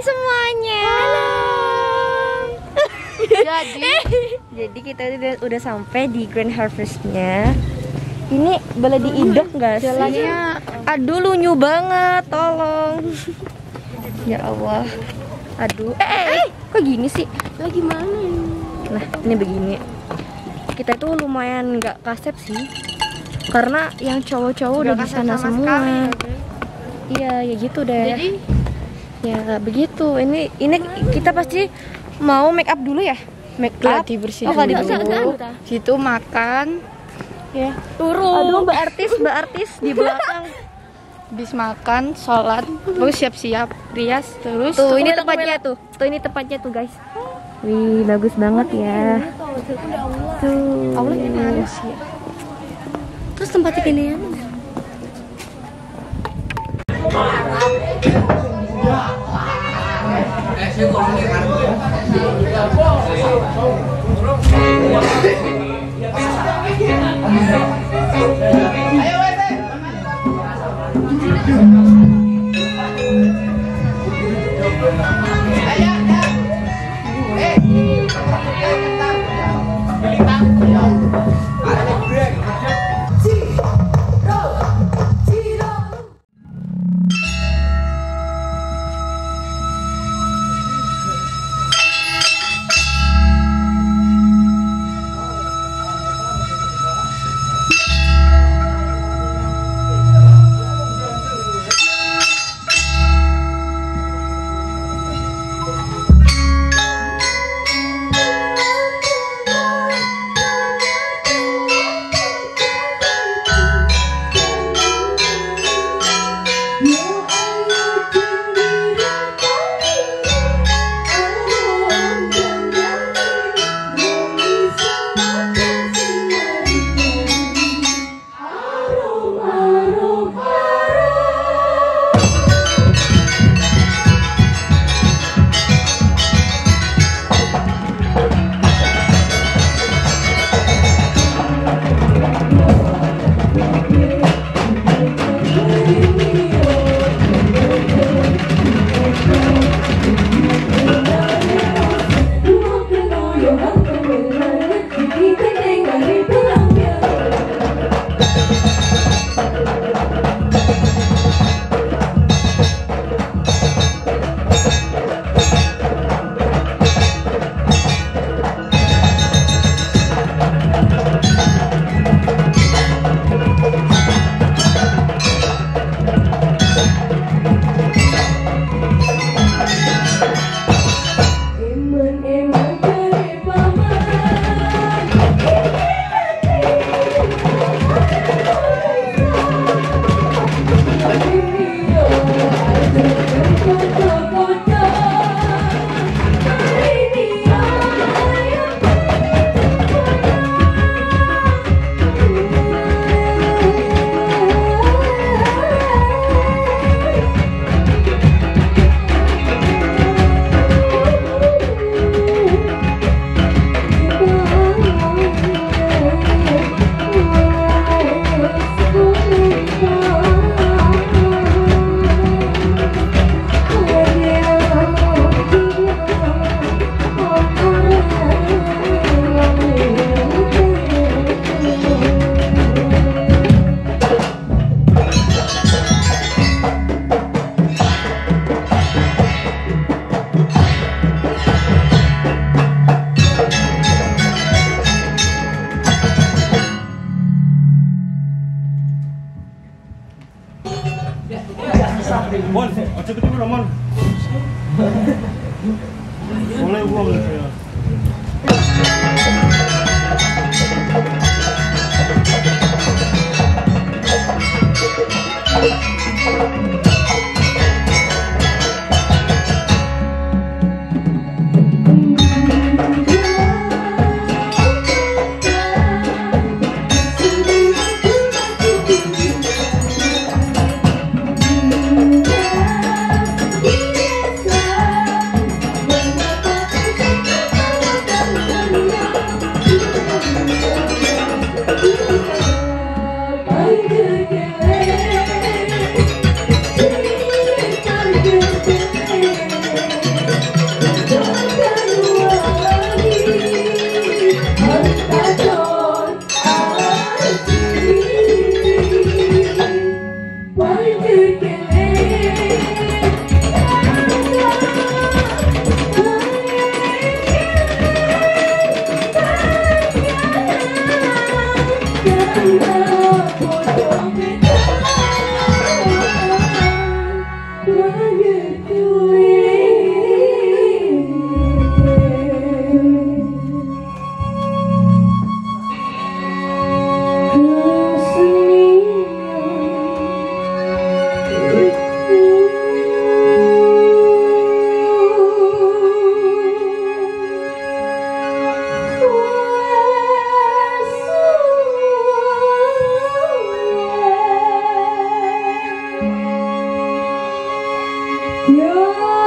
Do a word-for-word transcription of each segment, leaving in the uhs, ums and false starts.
semuanya. Halo. Jadi, jadi kita udah, udah sampai di Grand Harvest-nya. Ini boleh diidok nggak sih? Jalannya, aduh lunyu banget, tolong. Ya Allah. Aduh, eh, eh, kok gini sih? lagi mana ini? Nah, ini begini. Kita itu lumayan nggak kasep sih, karena yang cowok-cowok udah di sana sama semua. sekali, ya, Iya, ya gitu deh. Jadi, ya begitu. Ini ini kita pasti mau make up dulu ya. Make up. gladi bersih Oh, gladi dulu. dulu. Situ makan, Ya. turun. Aduh, Mbak artis, Mbak artis di belakang. Habis makan, sholat, terus siap-siap, rias, terus Tuh, ini tempatnya tuh. Tuh ini tempatnya tuh, guys. Wih, bagus banget ya. Tuh. Aulanya mana sih? Terus tempatnya ini ya. Mon, ojo ketemu dong, Mon. Boleh uang ya. Yo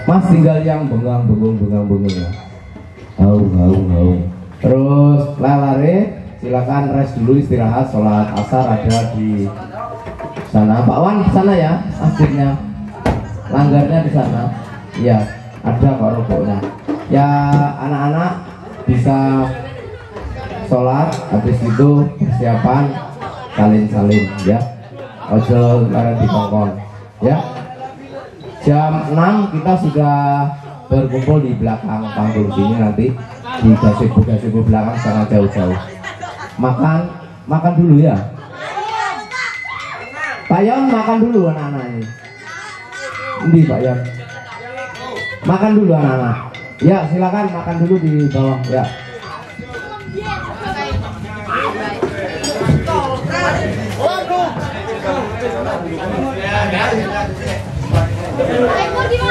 Mas tinggal yang bengang bengung bengang bengung ya. Haung haung haung. Terus lalare silakan rest dulu, istirahat, sholat asar ada di sana. Pak Wan di sana ya, akhirnya langgarnya di sana. Iya, ada kok rokoknya. Ya anak-anak bisa sholat, habis itu persiapan salin-salin ya. Ojo lara di kongkong ya. Jam enam kita sudah berkumpul di belakang panggung sini, nanti di gazebo-gazebo belakang sangat jauh-jauh. Makan, makan dulu ya. Pak Yon makan dulu anak-anak ini. Ini Pak Yon. Makan dulu anak-anak. Ya silakan makan dulu di bawah ya. Ayo di